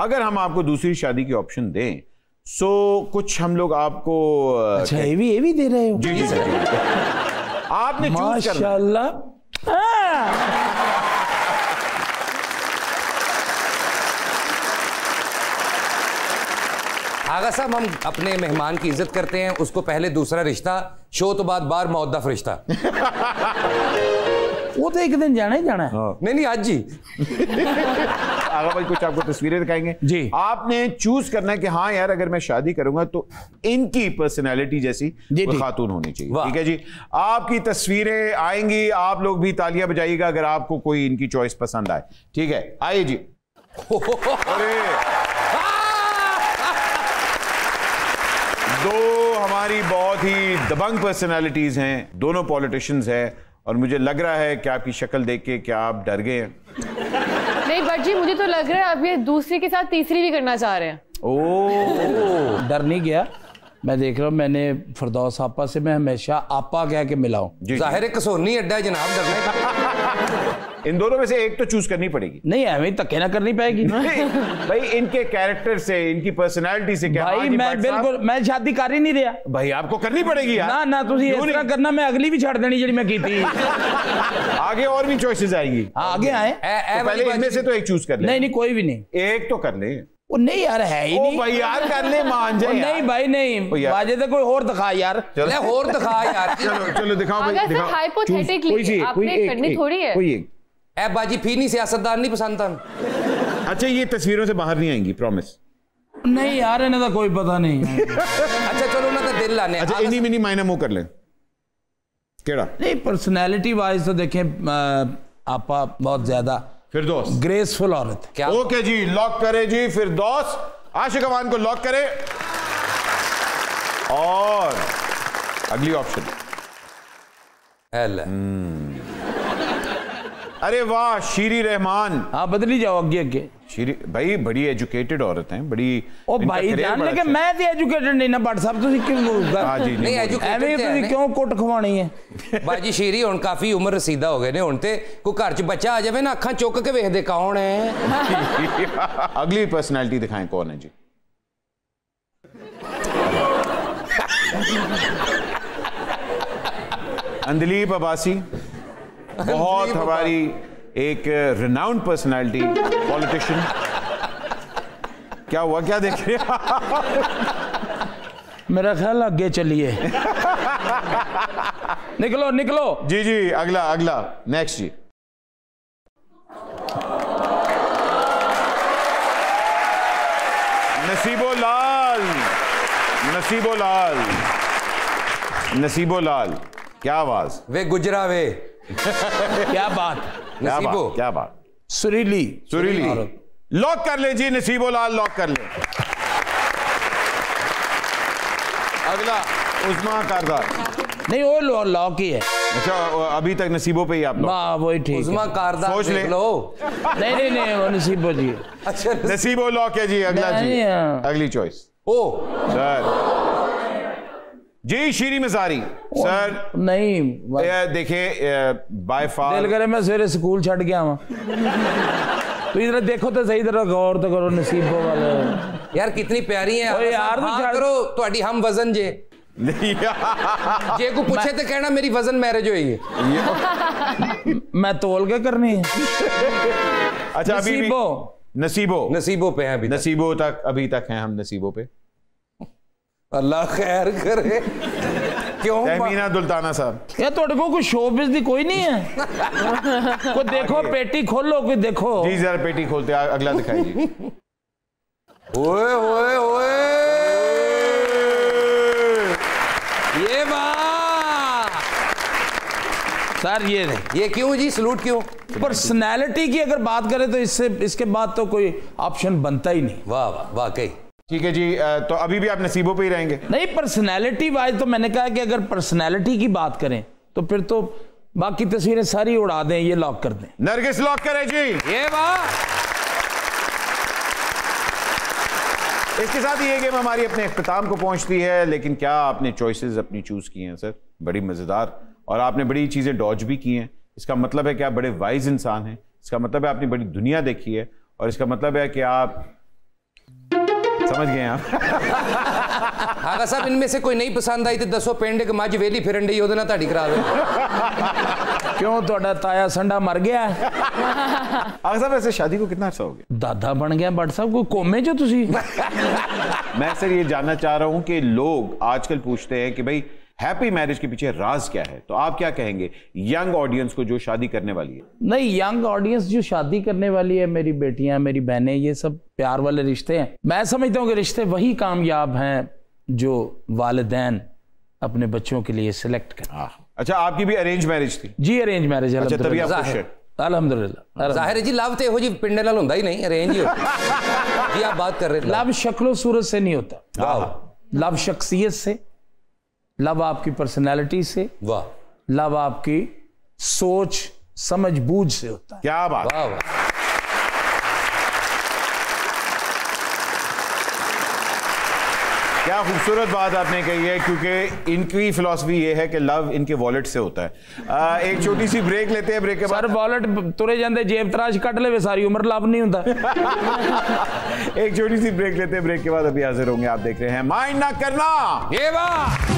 अगर हम आपको दूसरी शादी की ऑप्शन दें सो कुछ हम लोग आपको अच्छा ये भी दे रहे हो? जी सर आपने चूज करना। माशाल्लाह। आगा साहब हम अपने मेहमान की इज्जत करते हैं, उसको पहले दूसरा रिश्ता, शो तो बाद बार मौद्दफ रिश्ता। वो तो एक दिन जाना ही जाना है। नहीं आज जी। आगा भाई कुछ आपको तस्वीरें दिखाएंगे जी। आपने चूज करना है कि हाँ यार अगर मैं शादी करूंगा तो इनकी पर्सनैलिटी जैसी कोई खातून होनी चाहिए। ठीक है जी, आपकी तस्वीरें आएंगी, आप लोग भी तालियां बजाइएगा अगर आपको कोई इनकी चॉइस पसंद आए। ठीक है आइए जी। अरे दो हमारी बहुत ही दबंग पर्सनैलिटीज हैं, दोनों पॉलिटिशियंस हैं और मुझे लग रहा है कि आपकी शक्ल देख के क्या आप डर गए हैं? नहीं बट जी मुझे तो लग रहा है आप ये दूसरी के साथ तीसरी भी करना चाह रहे हैं। ओह डर नहीं गया, मैं देख रहा हूँ मैंने फिरदौस आपा से मैं हमेशा आपा कह के मिला हूँ। जाहिर है कसोनी अड्डा है जनाब, डरने। इन दोनों में से एक तो चूज करनी पड़ेगी। नहीं हमें धक्के ना करनी पड़ेगी। भाई इनके कैरेक्टर से इनकी पर्सनैलिटी से क्या भाई मैं बिल्कुल मैं शादी कर ही नहीं रहा। भाई आपको करनी पड़ेगी यार। ना ना तुझे इस तरह करना, मैं अगली भी छड़ देनी जी मैं की थी। आगे और भी चॉइसेस आएगी। आगे आए तो पहले इनमें से तो एक चूज कर ले। नहीं कोई भी नहीं, एक तो कर ले। वो नहीं यार है ही नहीं। भाई यार कर ले मान जाए। नहीं भाई नहीं वाजे तो कोई और दिखा यार। और दिखा यार। चलो दिखाओ भाई दिखाओ। हाइपोथेटिकली आपने करनी थोड़ी है। कोई एक ए बाजी फी नहीं सियासतदान नहीं पसंद था। अच्छा ये तस्वीरों से बाहर नहीं आएंगी प्रॉमिस। नहीं यार इन्हें तो कोई पता नहीं। अच्छा चलो ना तो दिल लाने। अच्छा इन्हीं मिनी मायना मुंह कर ले केड़ा। नहीं पर्सनैलिटी वाइज तो देखें आपा बहुत ज्यादा फिरदौस ग्रेसफुल औरत क्या। ओके जी लॉक करे जी फिरदौस। आशिक अमान को लॉक करे और अगली ऑप्शन। अरे वाह शीरी रहमान। हाँ बदली जाओ आगे। शीरी भाई बड़ी एजुकेटेड औरत हैं, बड़ी ओ भाई जान लेके मैं तो एजुकेटेड नहीं ना बट सब तुसी क्यों हां जी नहीं एजुकेटेड तुसी क्यों कुट खवानी है। बाजी शीरी हुन काफी उम्र रसीदा हो गए ने, हुन ते कोई घर च बच्चा आ जावे ना अखां चुक के वेखदे कौन है। अगली पर्सनालिटी दिखाएं कौन है जी। अंदलीप अब्बासी बहुत हमारी एक रिनाउंड पर्सनालिटी पॉलिटिशियन। क्या हुआ क्या देख रहे मेरा ख्याल आगे चलिए। निकलो निकलो जी जी अगला अगला नेक्स्ट जी। नसीबो लाल। नसीबो लाल। नसीबो लाल क्या आवाज वे गुजरा वे। क्या बात नसीबो क्या बात। सुरीली सुरीली लॉक कर ले जी। नसीबो लाल लॉक कर ले। अगला उस्मा कारदार। नहीं वो लॉक ही है। अच्छा अभी तक नसीबों पे ही आप वाह वही ठीक। उस्मा कारदार सोच ले लो। नहीं वो नसीबो जी। अच्छा नसीबो लॉक है जी। अगला जी अगली चॉइस। ओ सर जी शीरी मजारी सर। नहीं देखिए बाय फार दिल करे मैं सवेरे स्कूल छड़ गया वहां। तो इधर देखो तो सही तरह गौर तो करो नसीबो वाले यार कितनी प्यारी है यार। हाँ करो तो हम वजन जे जे को पूछे तो कहना मेरी वजन मैरिज हुई है। मैं तोल के करनी है। अच्छा अभी नसीबो नसीबों पे है अभी नसीबों तक अभी तक हैं हम नसीबों पे। अल्लाह खैर करे। क्यों तहमीना दुल्ताना साहब यार थोड़े को कोई शोबिज़ दी कोई नहीं है। कोई देखो पेटी खोलो कोई देखो जी जरा पेटी खोलते अगला दिखाइए। ओए ओए ओए ये वाह सर ये क्यों जी सलूट क्यों। पर्सनैलिटी की अगर बात करें तो इसके बाद तो कोई ऑप्शन बनता ही नहीं। वाह वाह वाकई ठीक है जी। तो अभी भी आप नसीबों पे ही रहेंगे। नहीं पर्सनैलिटी वाइज तो मैंने कहा कि अगर पर्सनैलिटी की बात करें तो फिर तो बाकी तस्वीरें सारी उड़ा दें, ये लॉक कर दें। नरगिस लॉक करें जी। ये वाह। इसके साथ ये गेम हमारी अपने इख्तिताम को पहुंचती है, लेकिन क्या आपने चॉइसेस अपनी चूज की हैं सर, बड़ी मजेदार और आपने बड़ी चीजें डॉज भी की हैं। इसका मतलब है कि आप बड़े वाइज इंसान हैं, इसका मतलब है आपने बड़ी दुनिया देखी है और इसका मतलब है कि आप समझ गए आप? आगा साहब इनमें से कोई नहीं पसंद आई तो दसो पिंड एक मज वेली फिरन डी ओदे नाल ताड़ी करा दो। क्यों तुहाडा ताया संडा मर गया? आगा साहब ऐसे शादी को कितना अर्सा हो गया? दादा बन गया बट साहब कोई कोमे जो तुसी। मैं सर ये जानना चाह रहा हूं कि लोग आजकल पूछते हैं कि भाई हैप्पी मैरिज के पीछे राज क्या है, तो आप क्या कहेंगे यंग ऑडियंस को जो शादी करने वाली है? नहीं, यंग ऑडियंस जो शादी करने वाली है, मेरी बेटियां, मेरी बहनें, ये सब प्यार वाले रिश्ते हैं। मैं समझता हूँ कि रिश्ते वही कामयाब हैं जो वालिदैन अपने बच्चों के लिए सिलेक्ट करें। अच्छा, आपकी भी अरेंज मैरिज थी? जी अरेंज मैरिज। अच्छा, तभी आप खुश हैं? अल्हम्दुलिल्लाह। जाहिर है जी, लव तो हो जी पिंडे नाल होंदा ही नहीं, अरेंज ही होता। जी आप बात कर रहे हैं, लव शक्लो सूरत से नहीं होता, लव शख्सियत से, लव आपकी पर्सनैलिटी से, वाह, लव आपकी सोच समझ बूझ से होता है। क्या बात, वाह वाह। क्या खूबसूरत बात आपने कही है, क्योंकि इनकी फिलॉसफी ये है कि लव इनके वॉलेट से होता है। एक छोटी सी ब्रेक लेते हैं, ब्रेक के बाद। सर वॉलेट तुरे जाते जेब तराश कट ले सारी उम्र लव नहीं होता। एक छोटी सी ब्रेक लेते हैं, ब्रेक के बाद अभी हाजिर होंगे। आप देख रहे हैं माइंड ना करना। ये वाह।